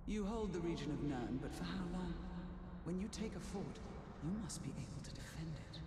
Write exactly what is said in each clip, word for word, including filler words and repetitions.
You hold the region of Nirn, but for how long? When you take a fort, you must be able to defend it.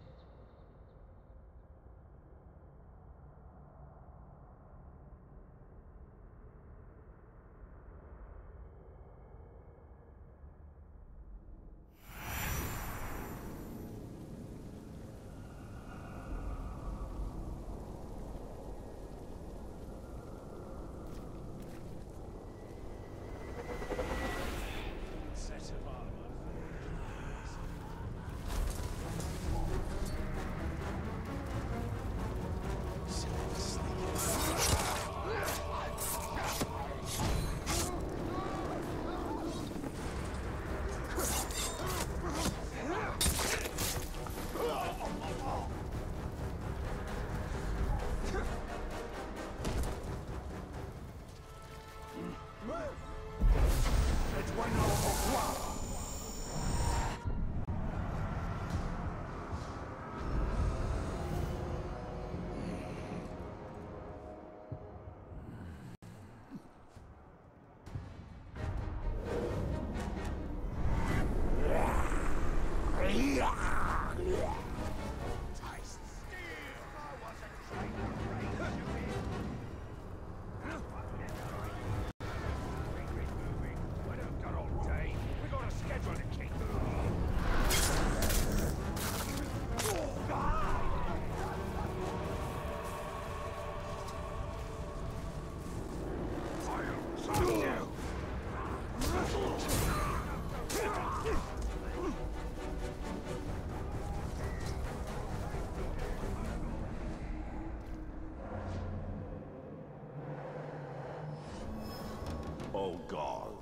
Oh, God.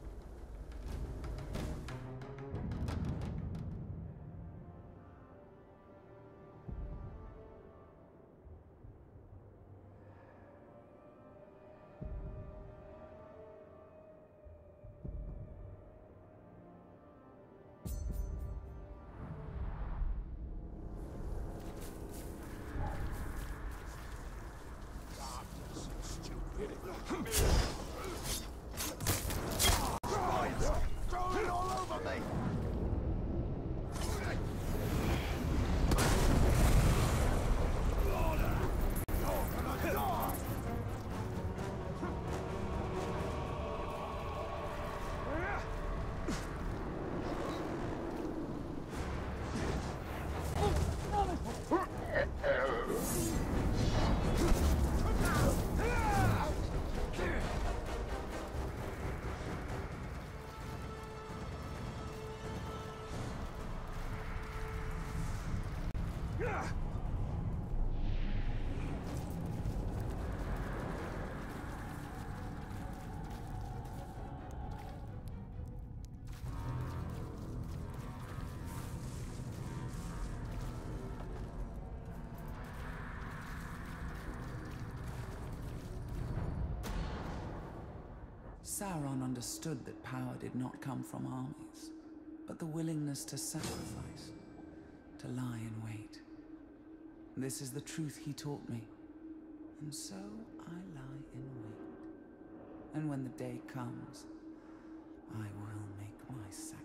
Sauron understood that power did not come from armies, but the willingness to sacrifice, to lie in wait. This is the truth he taught me, and so I lie in wait. And when the day comes, I will make my sacrifice.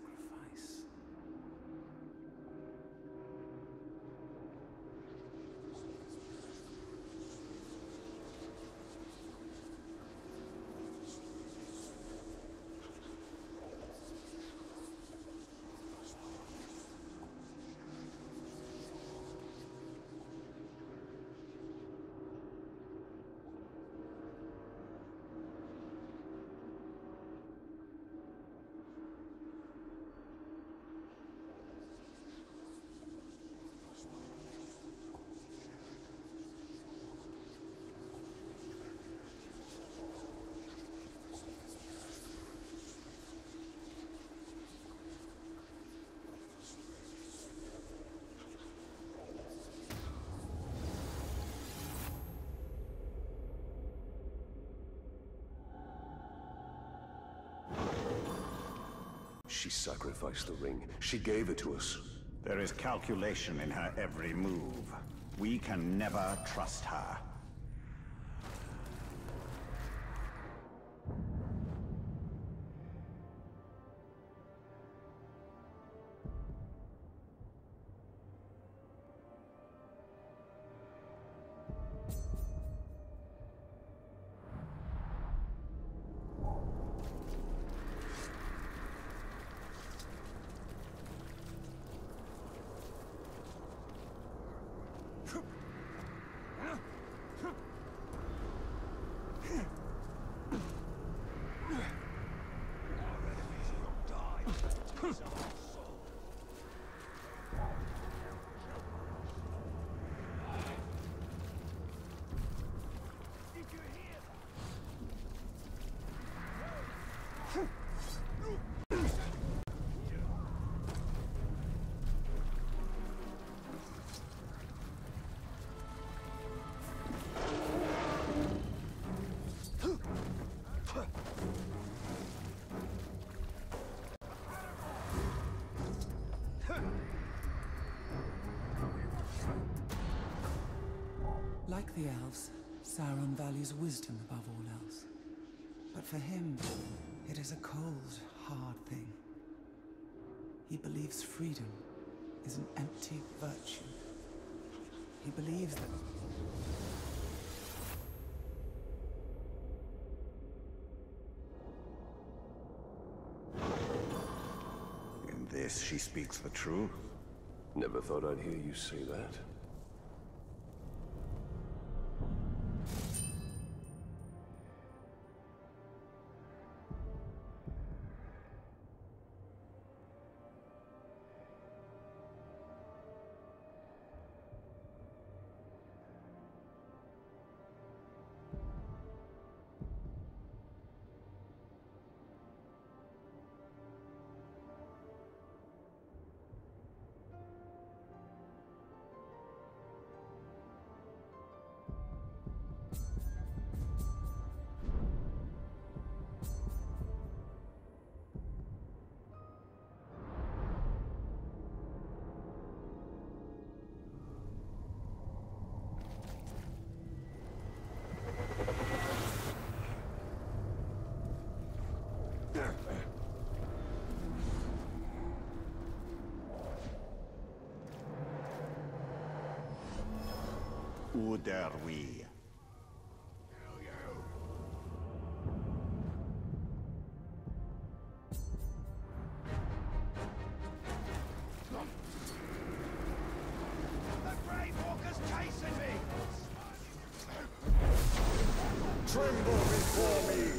She sacrificed the ring. She gave it to us. There is calculation in her every move. We can never trust her. Like the elves, Sauron values wisdom above all else. But for him, it is a cold, hard thing. He believes freedom is an empty virtue. He believes that... In this, she speaks the truth. Never thought I'd hear you say that. Où der we? The Grey Walker's chasing me! Tremble before me!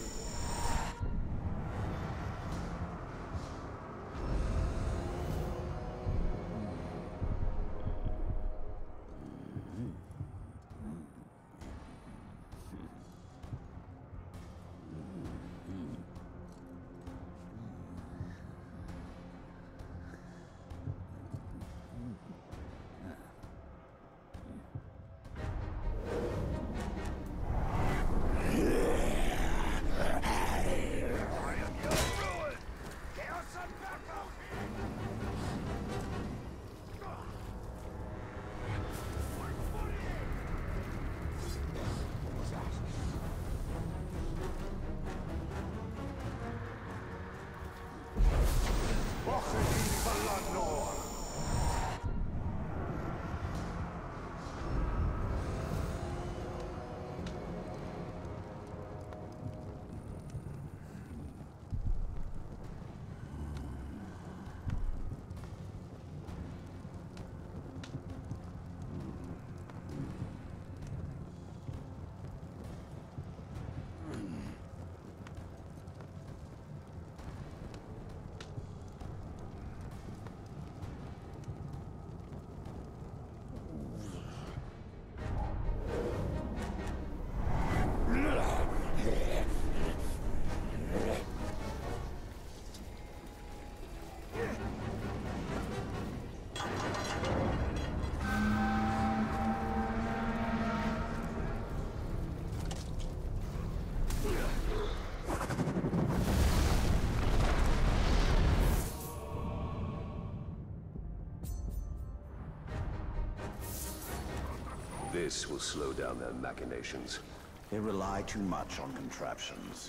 This will slow down their machinations. They rely too much on contraptions.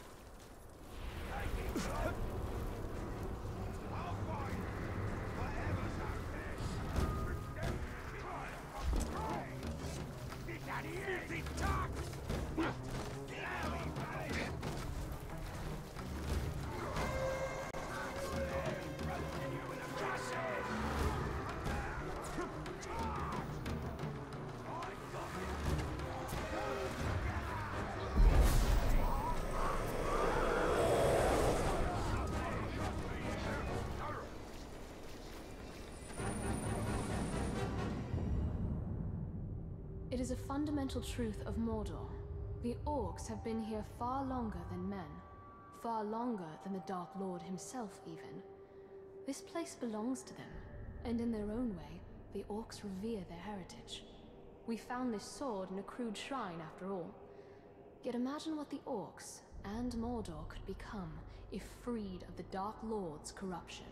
It is a fundamental truth of Mordor. The orcs have been here far longer than men. Far longer than the Dark Lord himself, even. This place belongs to them, and in their own way, the orcs revere their heritage. We found this sword in a crude shrine, after all. Yet imagine what the orcs and Mordor could become if freed of the Dark Lord's corruption.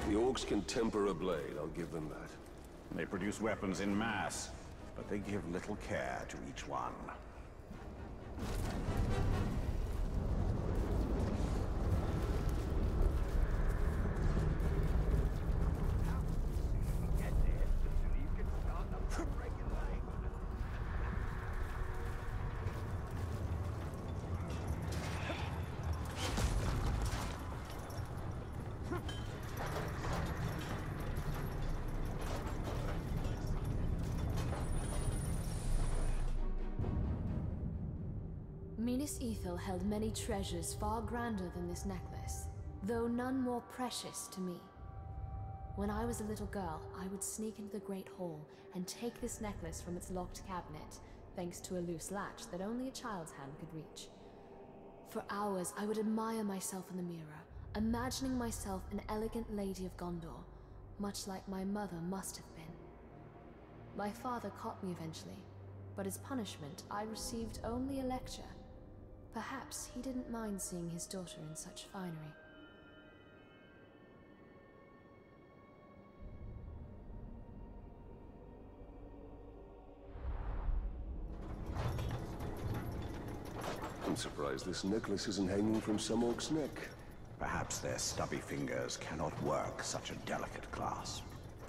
The orcs can temper a blade, I'll give them that. They produce weapons in mass, but they give little care to each one. Minas Ithil held many treasures far grander than this necklace, though none more precious to me. When I was a little girl, I would sneak into the Great Hall and take this necklace from its locked cabinet, thanks to a loose latch that only a child's hand could reach. For hours, I would admire myself in the mirror, imagining myself an elegant lady of Gondor, much like my mother must have been. My father caught me eventually, but as punishment, I received only a lecture. Perhaps he didn't mind seeing his daughter in such finery. I'm surprised this necklace isn't hanging from some orc's neck. Perhaps their stubby fingers cannot work such a delicate clasp.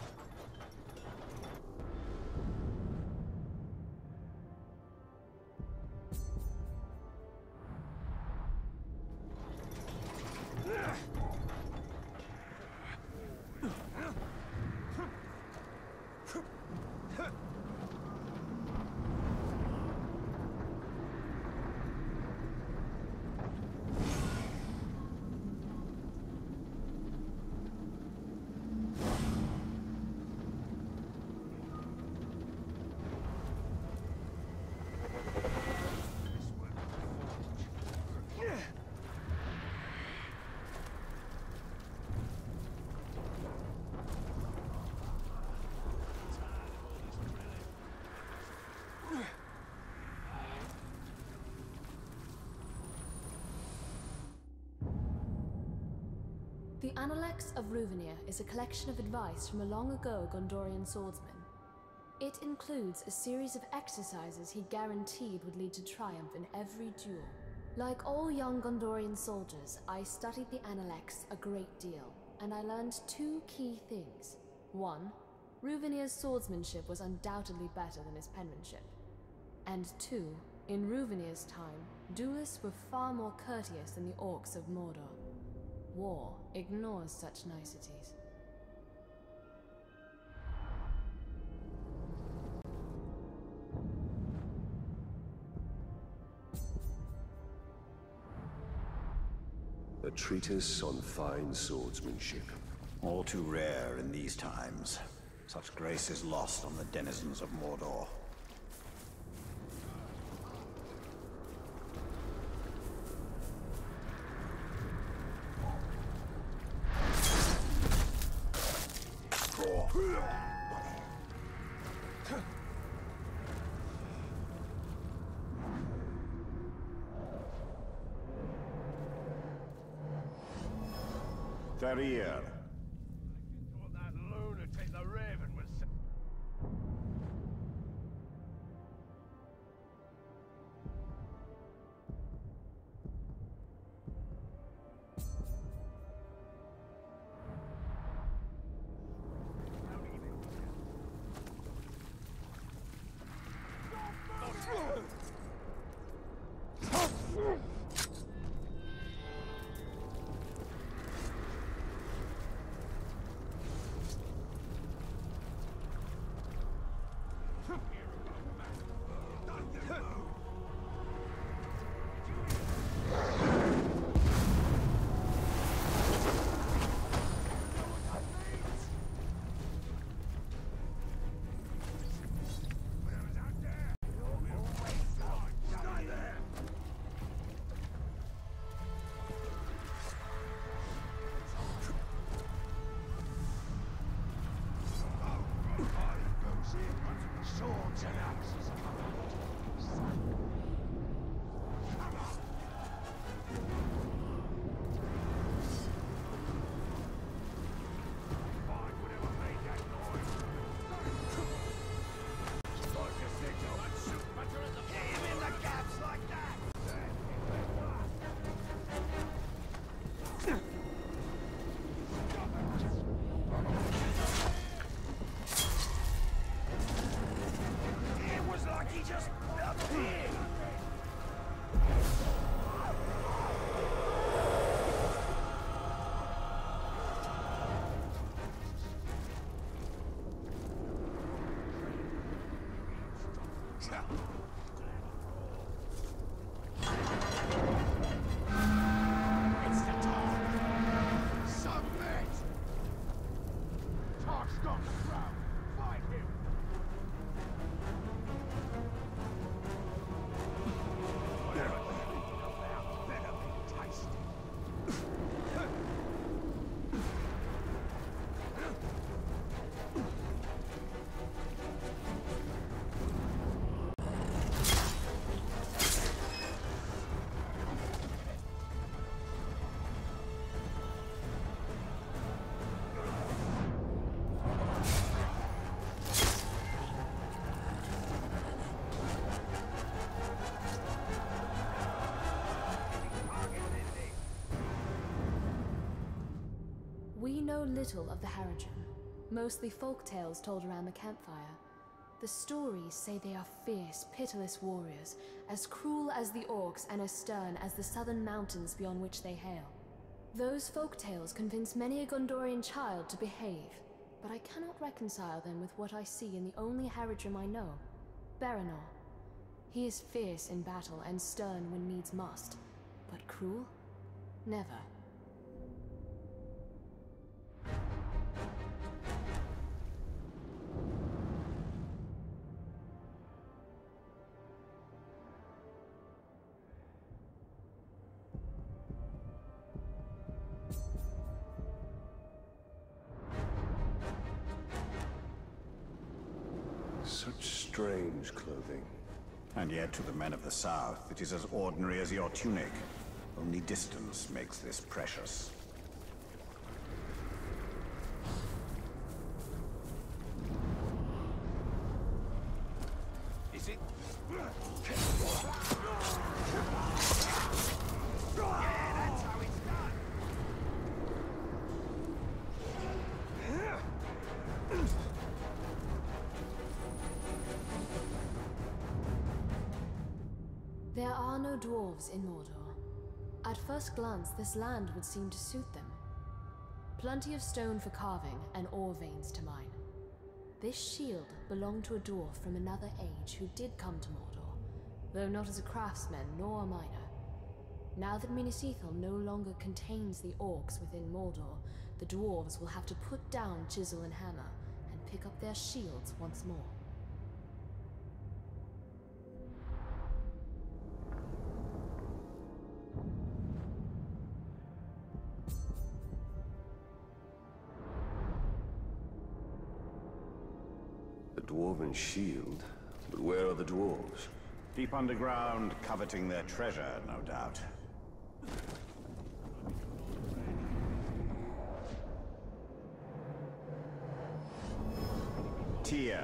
The Analects of Ruvenia is a collection of advice from a long-ago Gondorian swordsman. It includes a series of exercises he guaranteed would lead to triumph in every duel. Like all young Gondorian soldiers, I studied the Analects a great deal, and I learned two key things. One, Ruvenia's swordsmanship was undoubtedly better than his penmanship. And two, in Ruvenia's time, duelists were far more courteous than the orcs of Mordor. War ignores such niceties. A treatise on fine swordsmanship. All too rare in these times. Such grace is lost on the denizens of Mordor. Farir. Thought that lunatic the Raven was. It's the time! Submit! Tark's got the crown! Fight him! Whatever you're thinking about better be tasty. We know little of the Haradrim, mostly folk tales told around the campfire. The stories say they are fierce, pitiless warriors, as cruel as the orcs and as stern as the southern mountains beyond which they hail. Those folk tales convince many a Gondorian child to behave, but I cannot reconcile them with what I see in the only Haradrim I know, Baranor. He is fierce in battle and stern when needs must, but cruel? Never. Such strange clothing. And yet, to the men of the South, it is as ordinary as your tunic. Only distance makes this precious. Is it? There are no dwarves in Mordor. At first glance, this land would seem to suit them. Plenty of stone for carving and ore veins to mine. This shield belonged to a dwarf from another age who did come to Mordor, though not as a craftsman nor a miner. Now that Minas Ithil no longer contains the orcs within Mordor, the dwarves will have to put down chisel and hammer and pick up their shields once more. The dwarven shield? But where are the dwarves? Deep underground, coveting their treasure, no doubt. Tyr.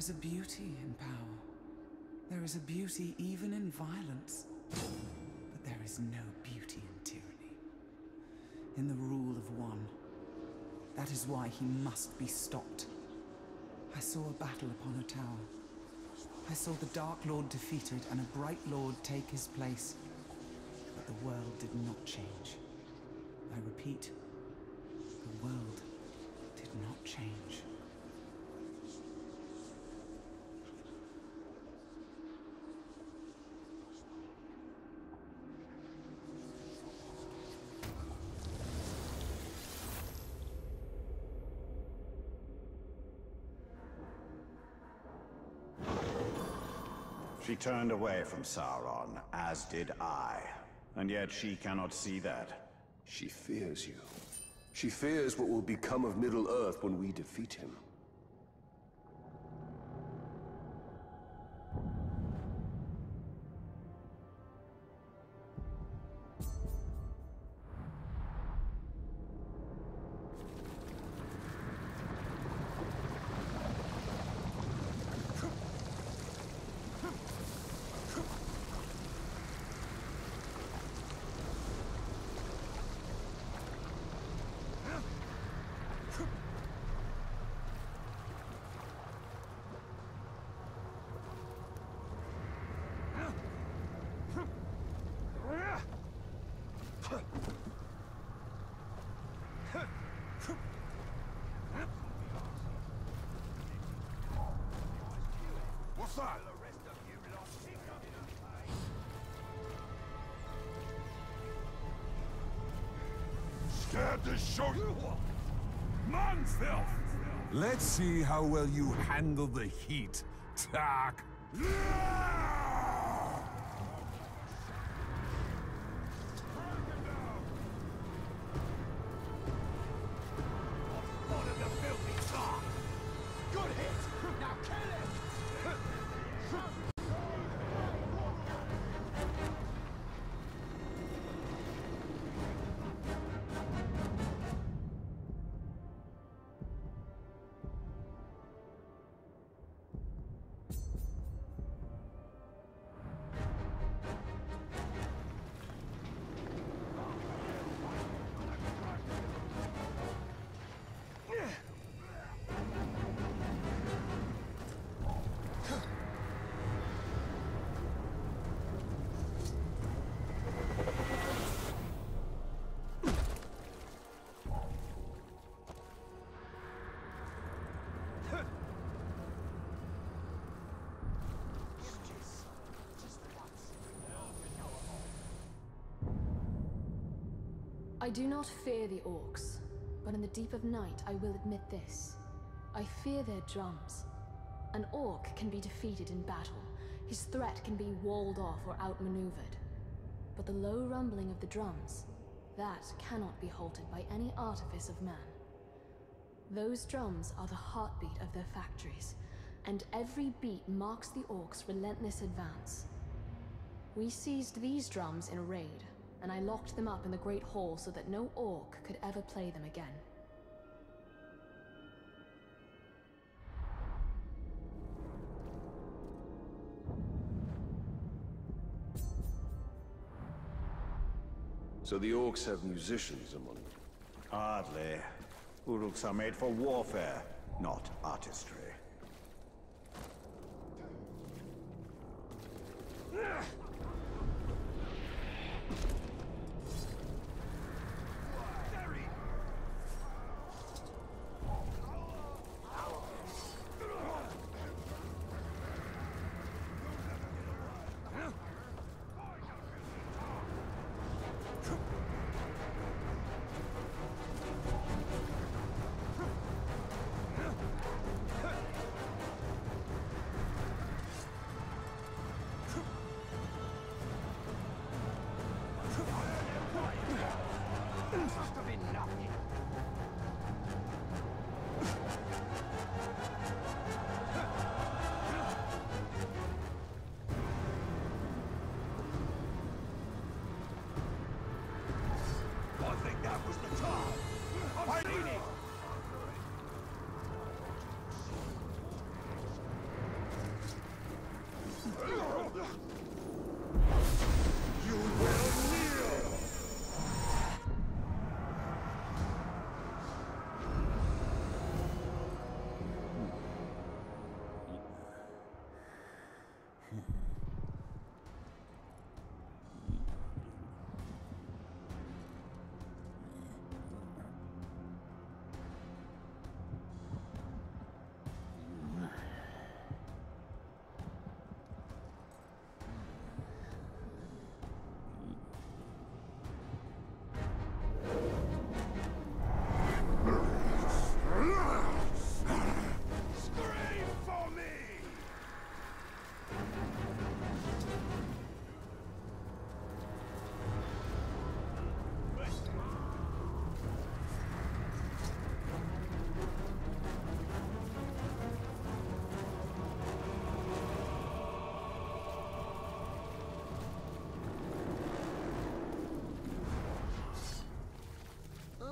is a beauty in power. There is a beauty even in violence. But there is no beauty in tyranny. In the rule of one. That is why he must be stopped. I saw a battle upon a tower. I saw the Dark Lord defeated and a Bright Lord take his place. But the world did not change. I repeat, the world did not change. She turned away from Sauron, as did I. And yet she cannot see that. She fears you. She fears what will become of Middle-earth when we defeat him. What's that? The rest of you lot pick up in a fight. Scared to show you what? Manfilth! Let's see how well you handle the heat, Tak. I do not fear the orcs, but in the deep of night I will admit this. I fear their drums. An orc can be defeated in battle. His threat can be walled off or outmaneuvered. But the low rumbling of the drums, that cannot be halted by any artifice of man. Those drums are the heartbeat of their factories, and every beat marks the orcs' relentless advance. We seized these drums in a raid, and I locked them up in the Great Hall so that no orc could ever play them again. So the orcs have musicians among them? Hardly. Uruks are made for warfare, not artistry.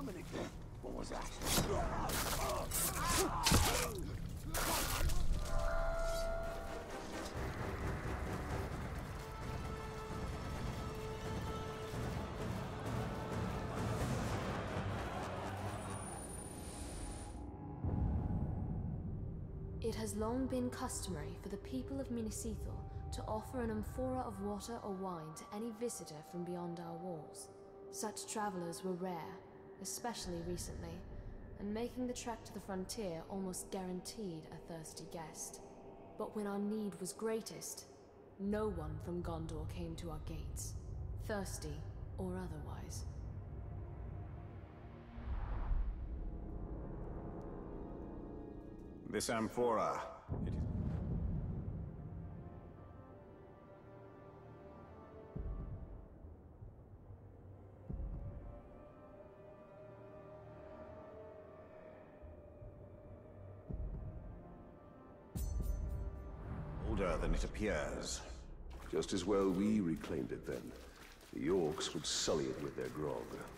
coming again. What was that? It has long been customary for the people of Minas Ithil to offer an amphora of water or wine to any visitor from beyond our walls. Such travelers were rare, especially recently, and making the trek to the frontier almost guaranteed a thirsty guest. But when our need was greatest, no one from Gondor came to our gates, thirsty or otherwise. This amphora, it is... older than it appears. Just as well we reclaimed it then. The orcs would sully it with their grog.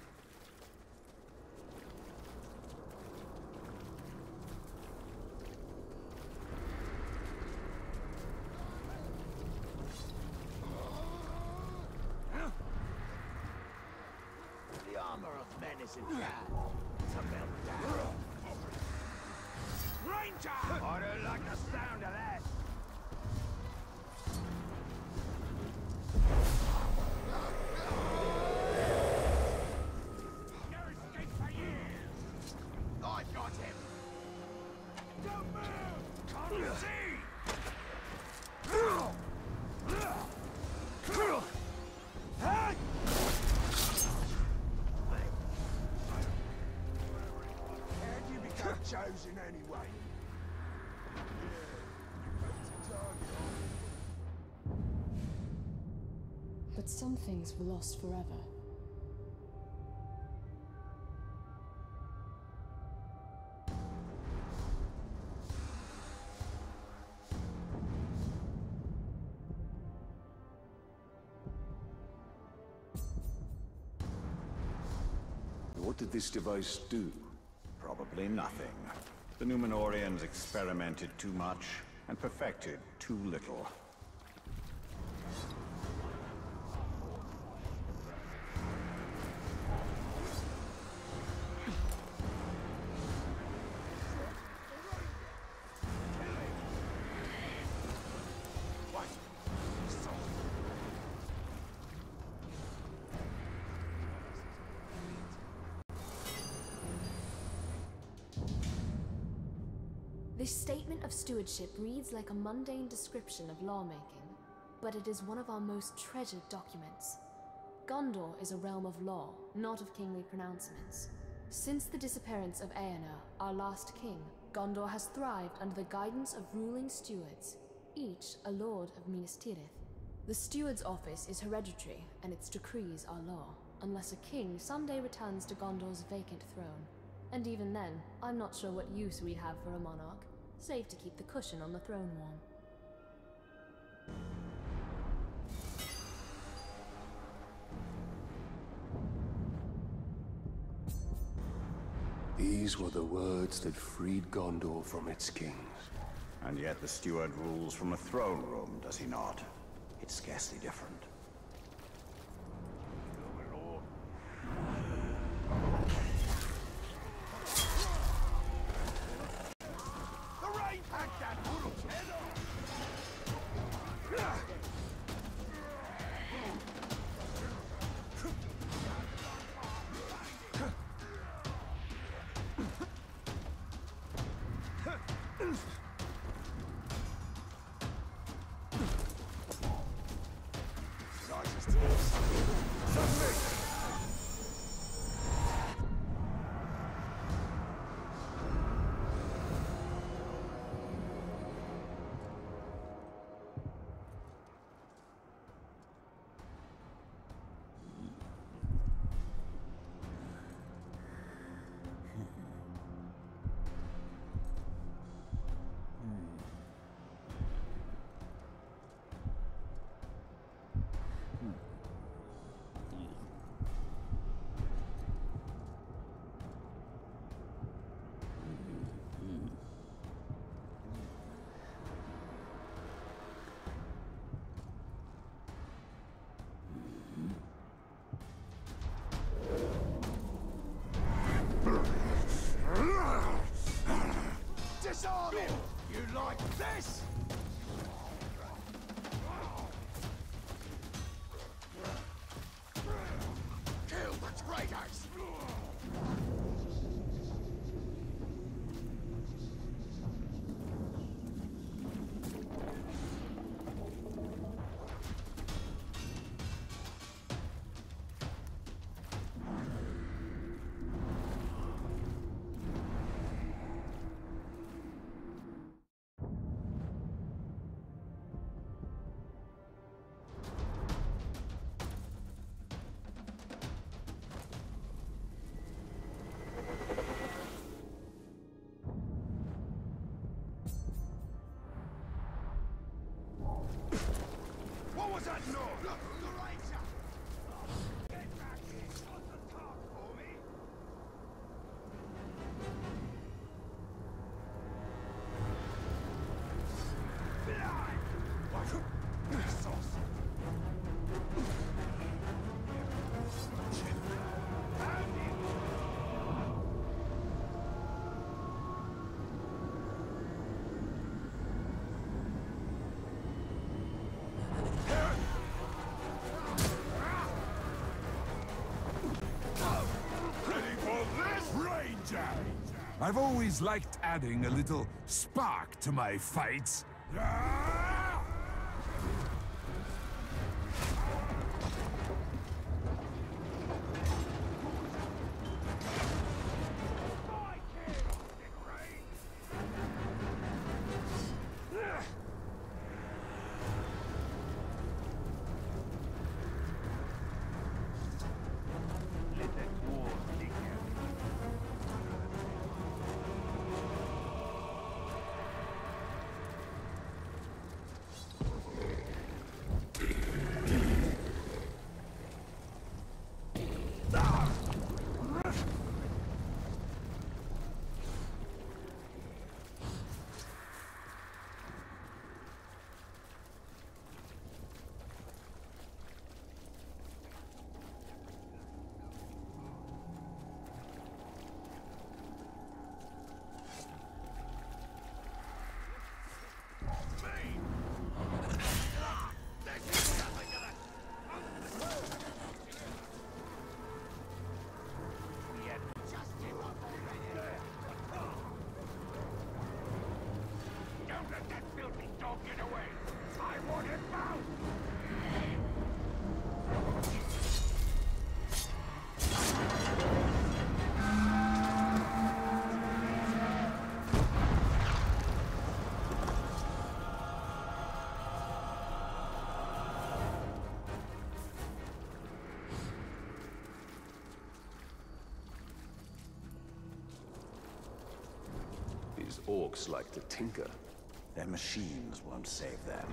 The armor of men is in bad. To melt down. Ranger! I don't like the sound of that. No escape for you! I've got him! Don't move! Can't see! How'd you become chosen anyway? But some things were lost forever. What did this device do? Probably nothing. The Númenóreans experimented too much and perfected too little. This statement of stewardship reads like a mundane description of lawmaking, but it is one of our most treasured documents. Gondor is a realm of law, not of kingly pronouncements. Since the disappearance of Eärnur, our last king, Gondor has thrived under the guidance of ruling stewards, each a lord of Minas Tirith. The steward's office is hereditary, and its decrees are law, unless a king someday returns to Gondor's vacant throne. And even then, I'm not sure what use we'd have for a monarch, save to keep the cushion on the throne warm. These were the words that freed Gondor from its kings. And yet the steward rules from a throne room, does he not? It's scarcely different. I've always liked adding a little spark to my fights. Ah! These orcs like to tinker. Their machines won't save them.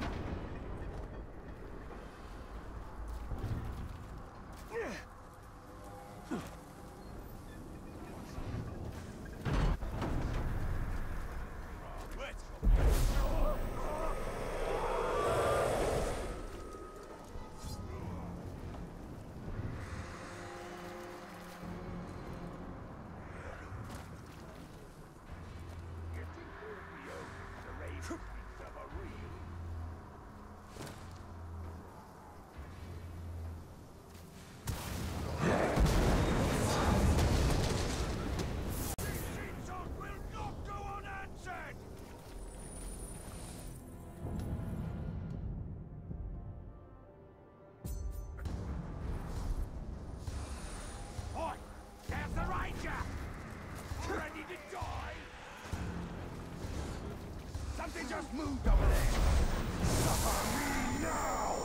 Something just moved over there! Suffer me now!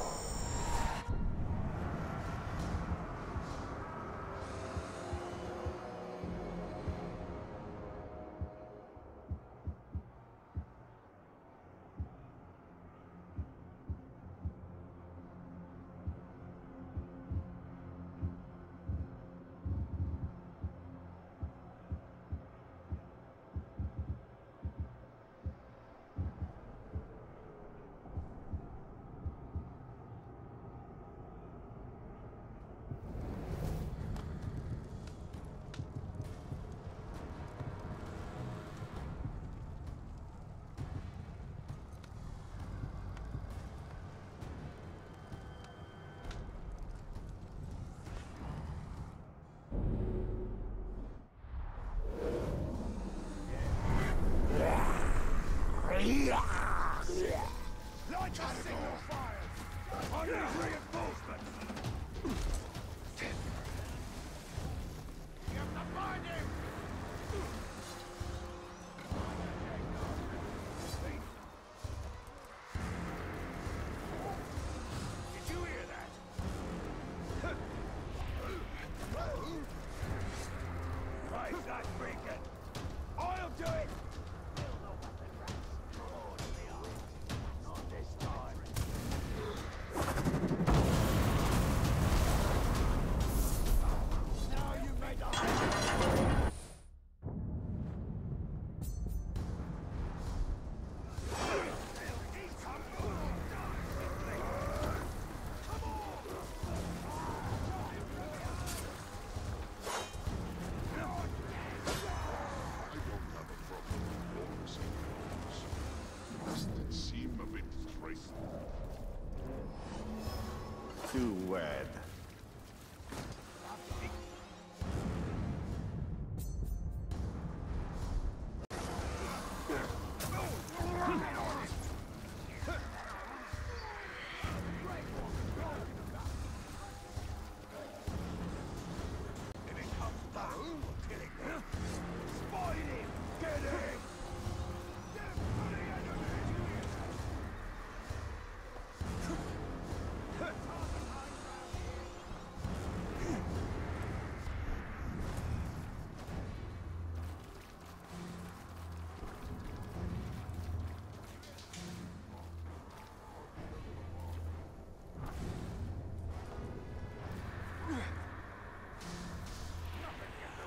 Like a signal fired! On your reinforcement! You have to find him! Did you hear that? Right, that's breaking! I'll do it! To wed.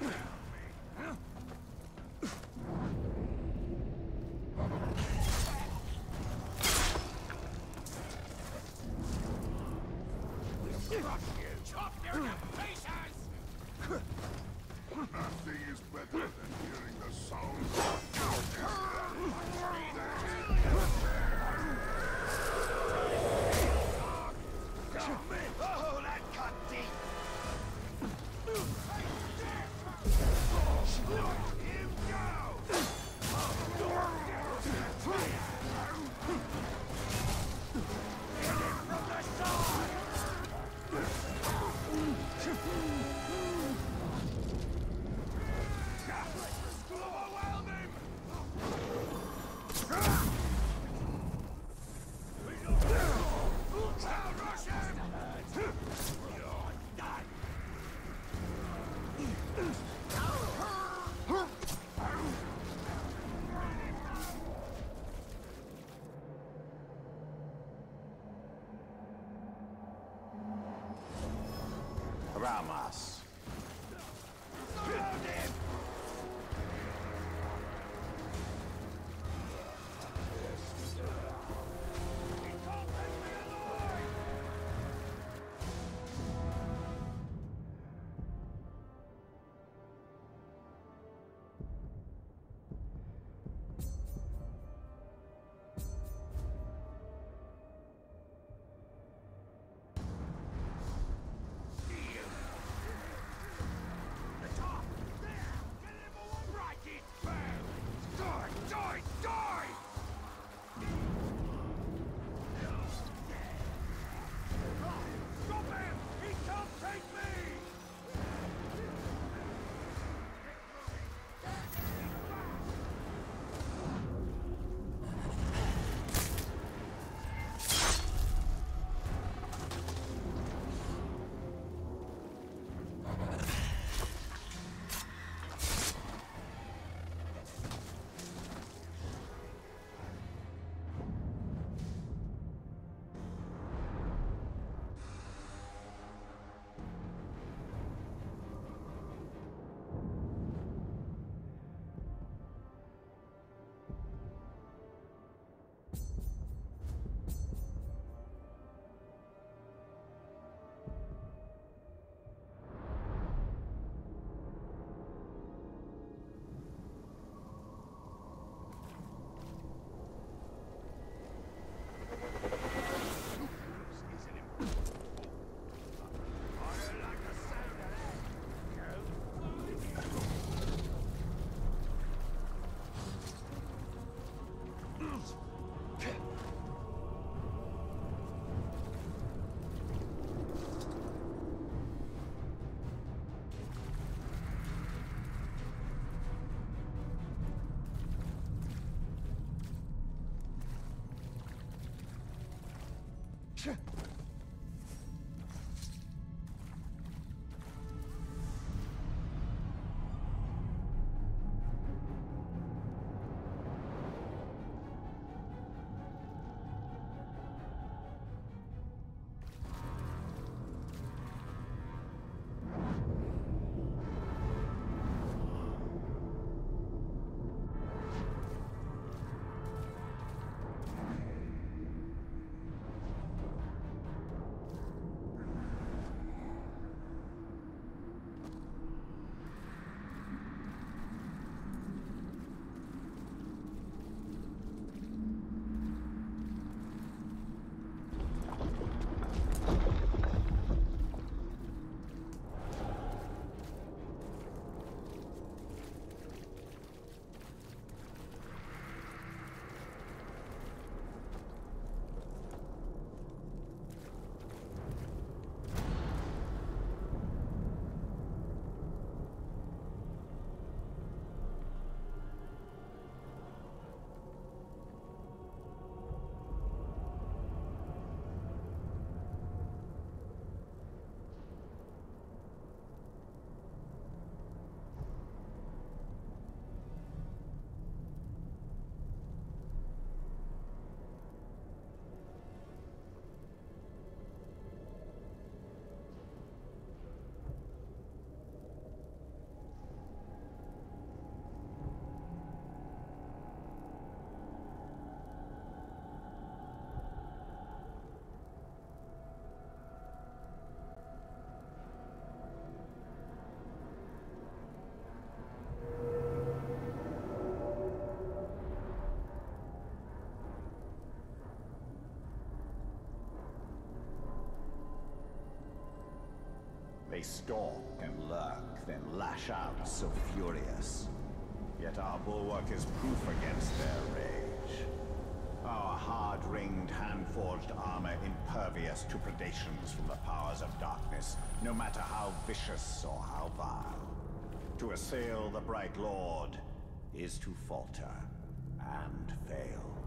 Chop you to pieces! Nothing is better than hearing the sound. Oh, that cut deep! Let him go! Hit him from the side! Overwhelm him! Rush him! You're done! Ramas. Surround him! He can't take me alive! The top! There! Get him all right, it! Bam! Die! Die! Die! Stop him! He can't take me! They stalk and lurk, then lash out so furious. Yet our bulwark is proof against their rage. Our hard-ringed, hand-forged armor impervious to predations from the powers of darkness, no matter how vicious or how vile. To assail the Bright Lord is to falter and fail.